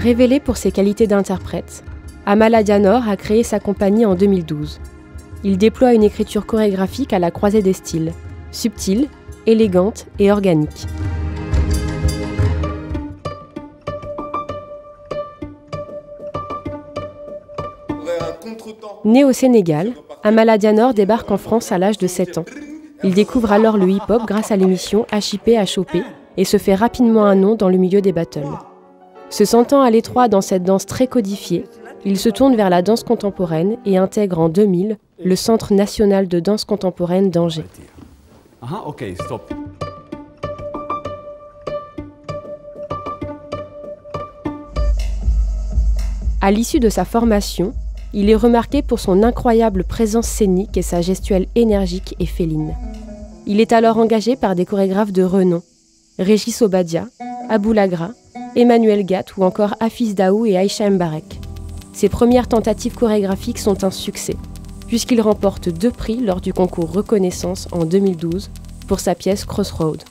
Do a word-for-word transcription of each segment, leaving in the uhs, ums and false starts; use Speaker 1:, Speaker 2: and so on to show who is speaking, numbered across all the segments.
Speaker 1: Révélé pour ses qualités d'interprète, Amala Dianor a créé sa compagnie en deux mille douze. Il déploie une écriture chorégraphique à la croisée des styles, subtile, élégante et organique. Né au Sénégal, Amala Dianor débarque en France à l'âge de sept ans. Il découvre alors le hip-hop grâce à l'émission H I P H O P et se fait rapidement un nom dans le milieu des battles. Se sentant à l'étroit dans cette danse très codifiée, il se tourne vers la danse contemporaine et intègre en deux mille le Centre national de danse contemporaine d'Angers.
Speaker 2: Ah, ok, stop.
Speaker 1: À l'issue de sa formation, il est remarqué pour son incroyable présence scénique et sa gestuelle énergique et féline. Il est alors engagé par des chorégraphes de renom, Régis Obadia, Abou Lagra, Emmanuel Gatt ou encore Hafiz Daou et Aïcha Mbarek. Ses premières tentatives chorégraphiques sont un succès, puisqu'il remporte deux prix lors du concours Reconnaissance en deux mille douze pour sa pièce Crossroad.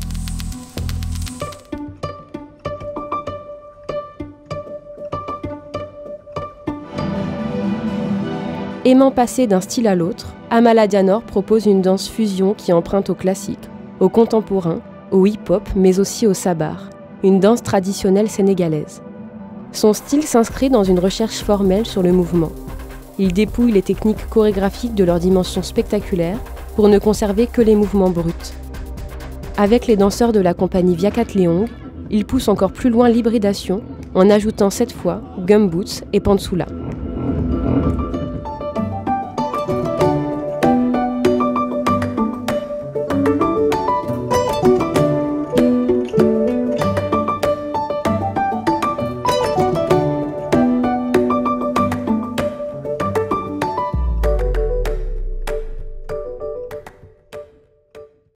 Speaker 1: Aimant passer d'un style à l'autre, Amala Dianor propose une danse fusion qui emprunte au classique, au contemporain, au hip-hop, mais aussi au sabar, une danse traditionnelle sénégalaise. Son style s'inscrit dans une recherche formelle sur le mouvement. Il dépouille les techniques chorégraphiques de leur dimension spectaculaire pour ne conserver que les mouvements bruts. Avec les danseurs de la compagnie Viacat Leong, il pousse encore plus loin l'hybridation en ajoutant cette fois gumboots et pantsula.